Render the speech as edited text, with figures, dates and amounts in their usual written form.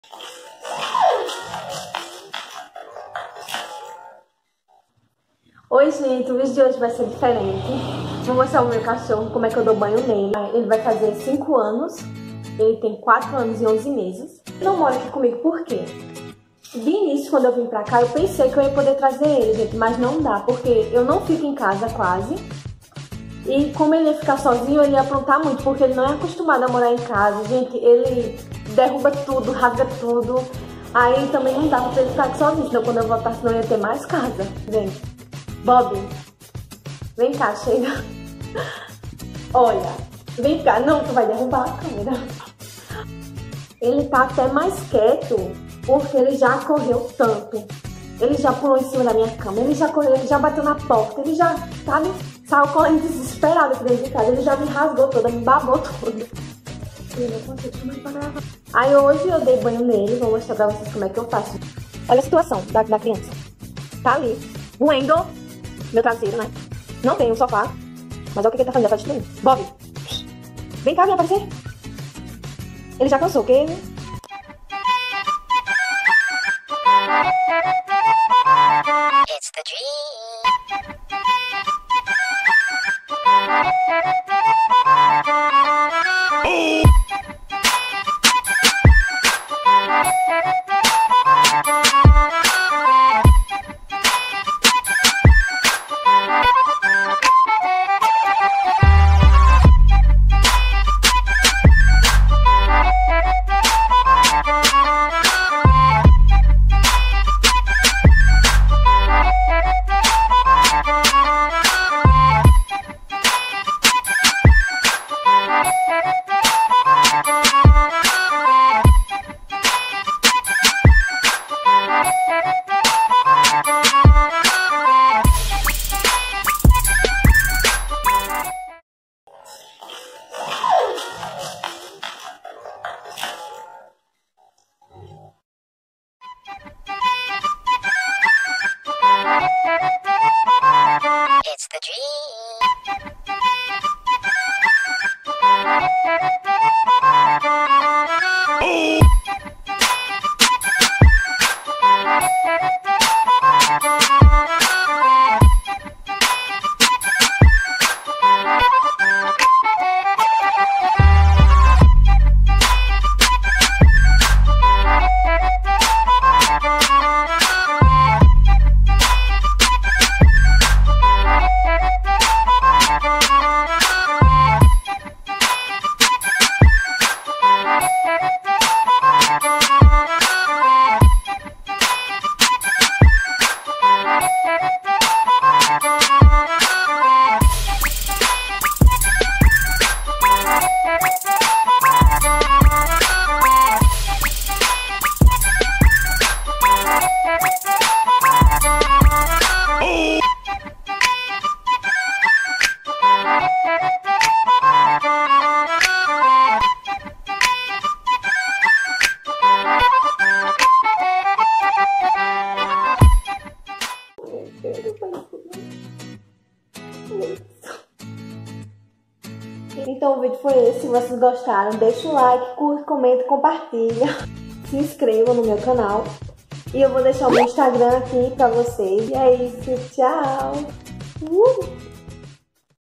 Oi gente, o vídeo de hoje vai ser diferente. Vou mostrar o meu cachorro, como é que eu dou banho nele. Ele vai fazer 5 anos, ele tem 4 anos e 11 meses. Não mora aqui comigo por quê? De início, quando eu vim pra cá, eu pensei que eu ia poder trazer ele, gente, mas não dá, porque eu não fico em casa quase. E como ele ia ficar sozinho, ele ia aprontar muito, porque ele não é acostumado a morar em casa. Gente, ele derruba tudo, rasga tudo. Aí também não dá pra ele ficar aqui sozinho, senão quando eu voltar, senão eu ia ter mais casa. Gente, Bob, vem cá, chega. Olha, vem cá. Não, tu vai derrubar a câmera. Ele tá até mais quieto, porque ele já correu tanto. Ele já pulou em cima da minha cama, ele já correu, ele já bateu na porta, ele já, sabe, saiu correndo desesperado aqui dentro de casa. Ele já me rasgou toda, me babou toda. Aí hoje eu dei banho nele, vou mostrar pra vocês como é que eu faço. Olha a situação da criança. Tá ali, moendo meu traseiro, né? Não tem um sofá, mas olha o que ele tá fazendo, tá destruindo. Bob, vem cá, vem aparecer. Ele já cansou, ok? It's the dream. It's the dream. Então o vídeo foi esse. Se vocês gostaram, deixa o like, curte, comenta, compartilha. Se inscrevam no meu canal. E eu vou deixar o meu Instagram aqui pra vocês. E é isso, tchau!